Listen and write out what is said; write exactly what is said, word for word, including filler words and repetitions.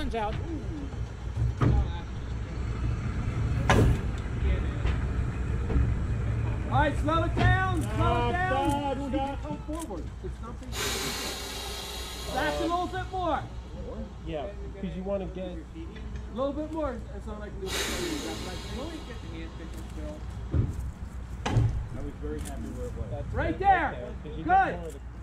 lunge out. All right, slow it down. Slow Stop, it down. stop, You stop. come forward. It's something. Back a little bit more. Yeah, because you want to get. A little bit more. That's all I can do. Really get the hand picking still. I was very happy where it was. Right there. Good.